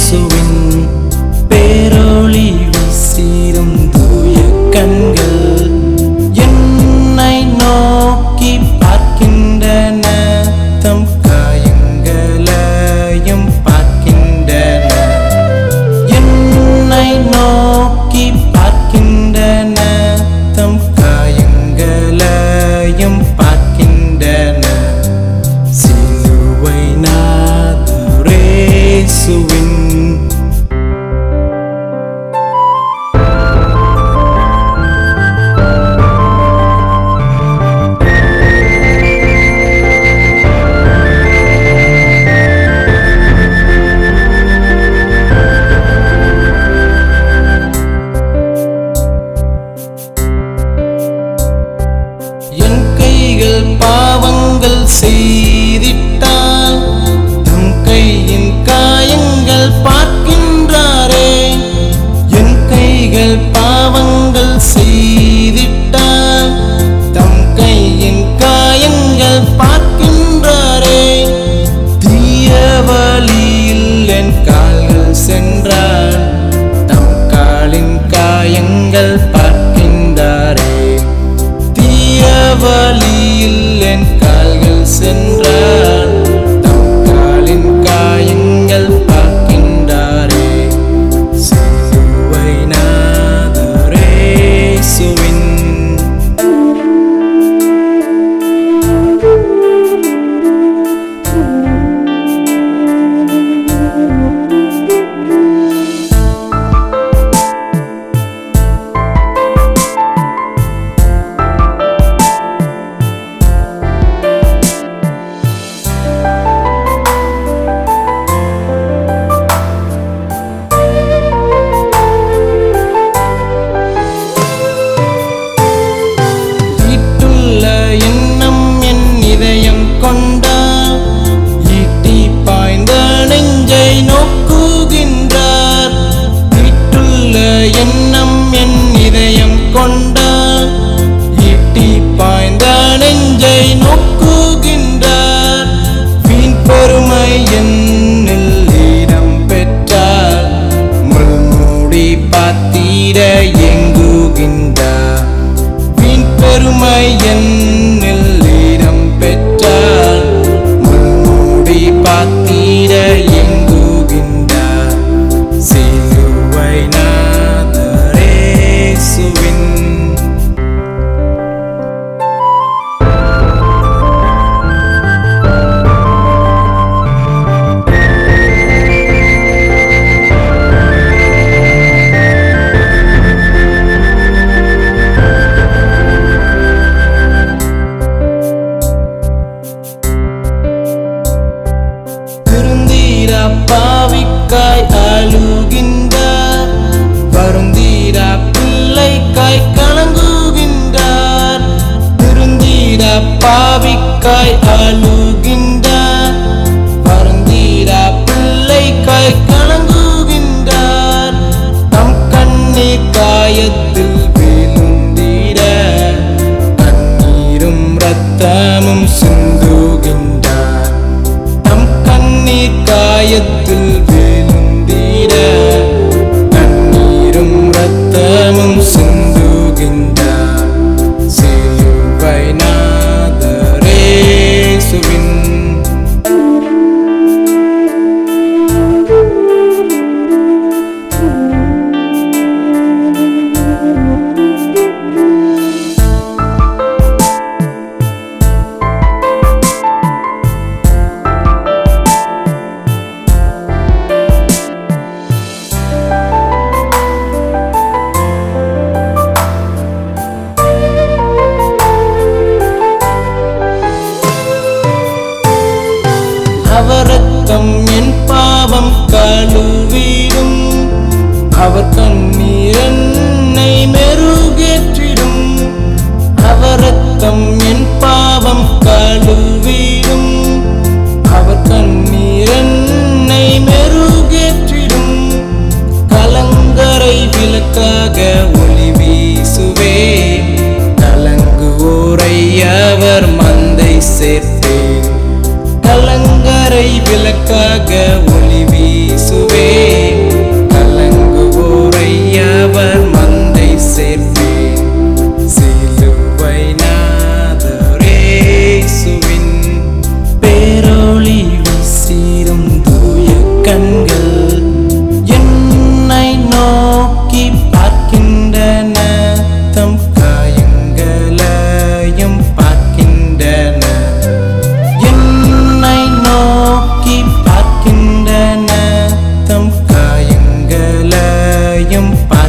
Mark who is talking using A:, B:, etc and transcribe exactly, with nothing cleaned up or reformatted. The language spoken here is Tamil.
A: இயேசுவின் பேரொளி வீசிடும் தூய கண்கள் என்னை நோக்கி பார்க்கின்றன, தம் காயங்களையும் பார்க்கின்றன. என்னை நோக்கி பார்க்கின்றன, தம் காயங்களையும் பார்க்கின்றன. சிலுவை நாதரே இயேசுவின் என் கைகள் பாவங்கள் செய்திட்டால் தம் கையின் காயங்கள் பார்க்கின்றாரே. என் கைகள் பாவங்கள் செய்திட்டால் தம் கையின் காயங்கள் பார்க்கின்றாரே. தீய வழியில் என் கால்கள் சென்றால் தம் காலின் காயங்கள் பார்க்கின்றாரே. தீய வழியில் என் கால்கள் சென்றால் தம் காலின் காயங்கள் பார்க்கின்றாரே. சிலுவை நாதரே இயேசுவின் எண்ணம் என் இதயம் கொண்டார், ஈட்டி பாய்ந்த நெஞ்சை நோக்குகின்றார். வீட்டுள்ள எண்ணம் என் இதயம் கொண்டார், ஈட்டி பாய்ந்த நெஞ்சை நோக்குகின்றார். வீண் பெருமை என்னில் இடம் பெற்றார், முள்மூடி பாத்திர எங்குகின்றார். பெருமை என்னில் இடம் பெற்றால் முள்மூடி பாத்திர எங்குகின்றார். சிலுவை நாதரே இயேசுவின் பாவிக்காய் அழுகின்றார், வருந்தீரா பிள்ளைக்காய் கலங்குகின்றார். திருந்தீரா பாவிக்காய் அழுகின்றார், வருந்தீரா பிள்ளைக்காய் கலங்குகின்றார். தம் கண்ணீர் காயத்தில் விழுந்தீர கண்ணீரும் இரத்தமும் சிந்துகின்றார். தம் கண்ணீர் காயத்தில் விழுந்தீர கண்ணீரும் இரத்தமும் சிந்துகின்றார். சிலுவை நாதரே இயேசுவின் அவர் ரத்தம் என் பாவம் கழுவிடும், அவர் கண்ணீர் என்னை மெருகேற்றிடும். அவர் ரத்தம் என் பாவம் கழுவிடும், அவர் கண்ணீர் என்னை மெருகேற்றிடும். கலங்கரை விளக்காக ஒளி வீசுவே, கலங்குவோரை அவர் மந்தை சேர்ப்பேன். கலங்கரை விளக்காக ஒளி வீசுவே. இதயம்